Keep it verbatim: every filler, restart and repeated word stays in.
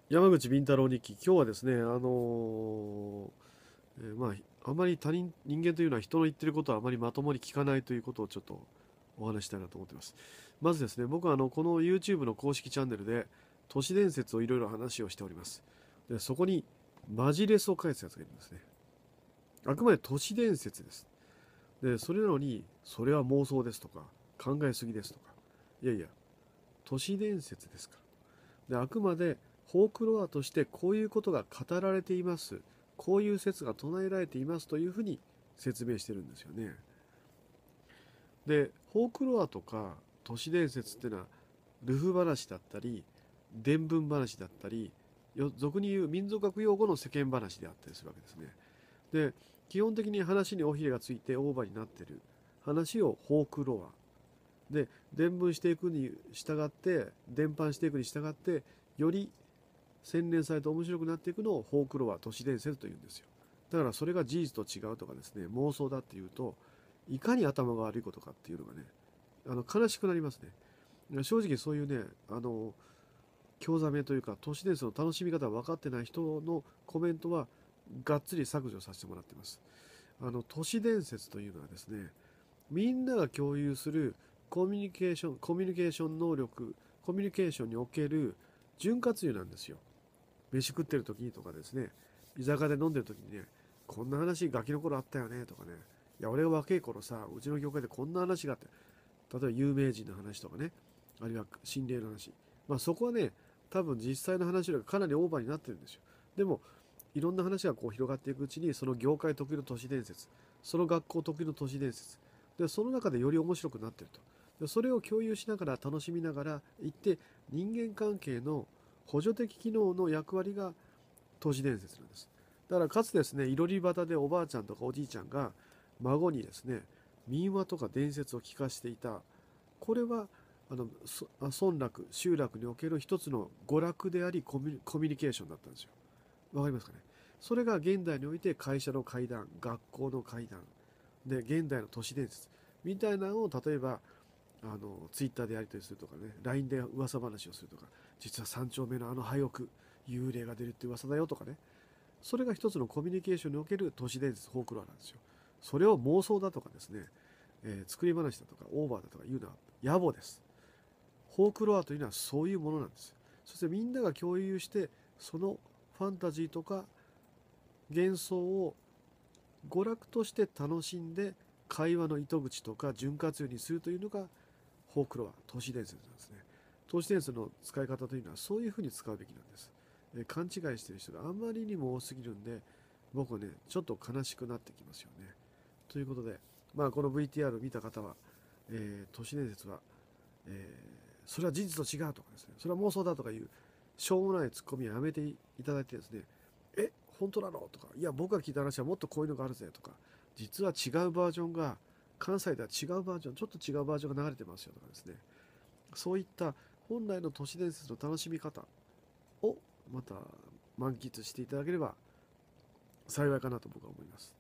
山口敏太郎日記、今日はですね、あのーえーまあ、あまり他人、人間というのは人の言ってることはあまりまともに聞かないということをちょっとお話ししたいなと思っています。まずですね、僕はあの、この YouTube の公式チャンネルで都市伝説をいろいろ話をしております。で、そこにマジレスを返すやつがいるんですね。あくまで都市伝説です。で、それなのに、それは妄想ですとか、考えすぎですとか、いやいや、都市伝説ですから。で、あくまでフォークロアとしてこういうことが語られています。こういう説が唱えられていますというふうに説明してるんですよね。で、フォークロアとか都市伝説っていうのは、ルフ話だったり、伝聞話だったり、俗に言う民族学用語の世間話であったりするわけですね。で、基本的に話に尾ひれがついてオーバーになってる話をフォークロア。で、伝聞していくに従って、伝播していくに従って、より洗練されて面白くなっていくのをフォークロア、都市伝説というんですよ。だからそれが事実と違うとかですね、妄想だっていうと、いかに頭が悪いことかっていうのがね、あの悲しくなりますね。正直そういうね、あの、興ざめというか、都市伝説の楽しみ方が分かってない人のコメントは、がっつり削除させてもらってます。あの、都市伝説というのはですね、みんなが共有するコミュニケーション、コミュニケーション能力、コミュニケーションにおける潤滑油なんですよ。飯食ってる時にとかですね、居酒屋で飲んでる時にね、こんな話ガキの頃あったよねとかね、いや俺が若い頃さ、うちの業界でこんな話があって、例えば有名人の話とかね、あるいは心霊の話、まあそこはね、多分実際の話よりかなりオーバーになってるんですよ。でもいろんな話がこう広がっていくうちに、その業界特有の都市伝説、その学校特有の都市伝説で、その中でより面白くなってると。でそれを共有しながら楽しみながらいって、人間関係の補助的機能の役割が都市伝説なんです。だからかつですね、いろり端でおばあちゃんとかおじいちゃんが孫にですね、民話とか伝説を聞かせていた。これはあの村落、集落における一つの娯楽でありコミュコミュニケーションだったんですよ。わかりますかね。それが現代において会社の会談、学校の会談で、現代の都市伝説みたいなのを、例えばあのツイッターでやり取りするとかね、 ライン で噂話をするとか、実は三丁目のあの廃屋幽霊が出るって噂だよとかね、それが一つのコミュニケーションにおける都市伝説、フォークロアなんですよ。それを妄想だとかですね、えー作り話だとかオーバーだとか言うのは野暮です。フォークロアというのはそういうものなんです。そしてみんなが共有して、そのファンタジーとか幻想を娯楽として楽しんで、会話の糸口とか潤滑油にするというのがフォークロア、都市伝説なんですね。都市伝説の使い方というのはそういうふうに使うべきなんです。え勘違いしている人があまりにも多すぎるんで、僕はね、ちょっと悲しくなってきますよね。ということで、まあ、この ブイティーアール を見た方は、えー都市伝説は、えーそれは事実と違うとかですね、それは妄想だとかいうしょうもないツッコミはやめていただいてですね、え、本当なのとか、いや、僕が聞いた話はもっとこういうのがあるぜとか、実は違うバージョンが、関西では違うバージョン、ちょっと違うバージョンが流れてますよとかですね、そういった本来の都市伝説の楽しみ方をまた満喫していただければ幸いかなと僕は思います。